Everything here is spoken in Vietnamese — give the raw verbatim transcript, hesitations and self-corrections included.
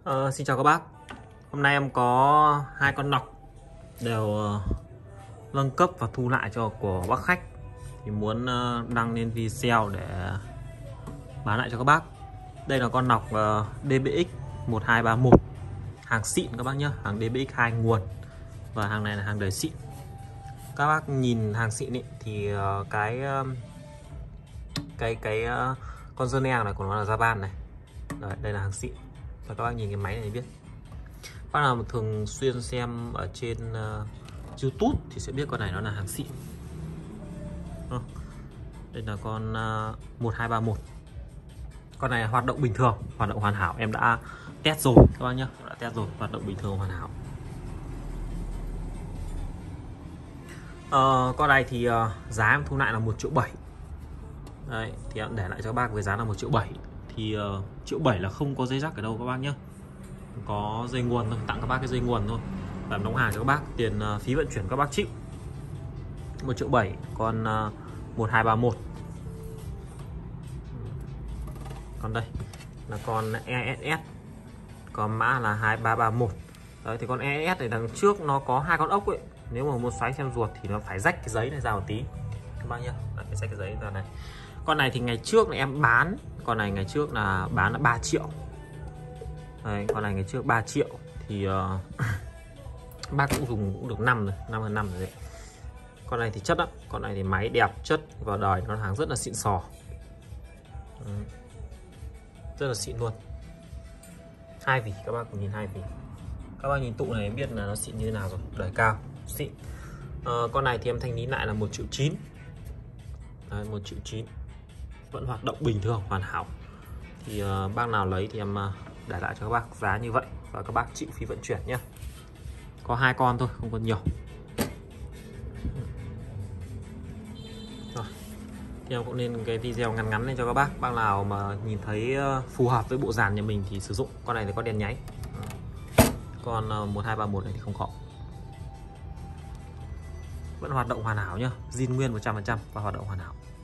Ờ, Xin chào các bác. Hôm nay em có hai con nọc đều uh, nâng cấp và thu lại cho của bác khách, thì muốn uh, đăng lên video để bán lại cho các bác. Đây là con nọc uh, đê bê ích một hai ba một, hàng xịn các bác nhé, hàng đê bê ích hai nguồn, và hàng này là hàng đời xịn. Các bác nhìn hàng xịn ý, thì uh, cái uh, cái cái uh, con dơ neo này của nó là Japan này. Đấy, đây là hàng xịn. Và các bác nhìn cái máy này biết. Bác nào thường xuyên xem ở trên uh, YouTube thì sẽ biết con này nó là hàng xịn. Đó. Đây là con uh, một hai ba một. Con này hoạt động bình thường, hoạt động hoàn hảo. Em đã test rồi các bác nhé, đã test rồi, hoạt động bình thường hoàn hảo. uh, Con này thì uh, giá em thu lại là một triệu bảy. Đấy, thì em để lại cho các bác với giá là một triệu bảy. Thì uh, triệu bảy là không có dây rắc ở đâu các bác nhé, có dây nguồn thôi, tặng các bác cái dây nguồn thôi, và em đóng hàng cho các bác. Tiền uh, phí vận chuyển các bác chịu. Một triệu bảy. Con uh, một hai ba một. Còn đây là con e ét ét, còn mã là hai ba ba một. Đấy, thì con e ét ét này đằng trước nó có hai con ốc ấy, nếu mà muốn xoáy xem ruột thì nó phải rách cái giấy này ra một tí các bác nhá, phải rách cái giấy ra này. Con này thì ngày trước là em bán, con này ngày trước là bán là ba triệu. Đấy, con này ngày trước ba triệu thì uh, bác cũng dùng cũng được năm rồi, năm hơn năm rồi đấy. Con này thì chất lắm, con này thì máy đẹp, chất, vào đời nó hàng rất là xịn sò. Ừ. Rất là xịn luôn. Hai vỉ, các bác cùng nhìn hai vỉ. Các bác nhìn tụ này biết là nó xịn như thế nào rồi, đời cao, xịn. Uh, con này thì em thanh lý lại là một triệu chín. Đấy, một triệu chín. Vẫn hoạt động bình thường, hoàn hảo. Thì uh, bác nào lấy thì em uh, để lại cho các bác giá như vậy, và các bác chịu phí vận chuyển nhé. Có hai con thôi, không còn nhiều. Rồi, thì em cũng nên cái video ngắn ngắn này cho các bác. Bác nào mà nhìn thấy uh, phù hợp với bộ dàn nhà mình thì sử dụng. Con này thì có đèn nháy. Còn uh, một hai ba một này thì không có. Vẫn hoạt động hoàn hảo nhá, zin nguyên một trăm phần trăm và hoạt động hoàn hảo.